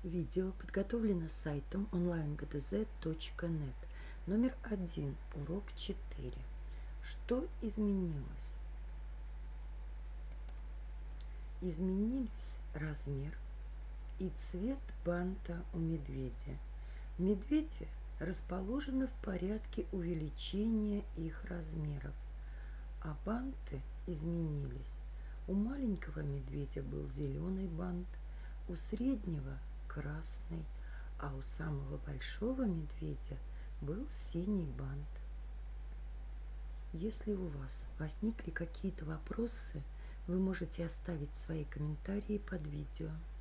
Видео подготовлено сайтом onlinegdz.net. Номер 1, урок 4. Что изменилось? Изменились размер и цвет банта у медведя. Медведи расположены в порядке увеличения их размеров, а банты изменились. У маленького медведя был зеленый бант, у среднего – красный, а у самого большого медведя был синий бант. Если у вас возникли какие-то вопросы, вы можете оставить свои комментарии под видео.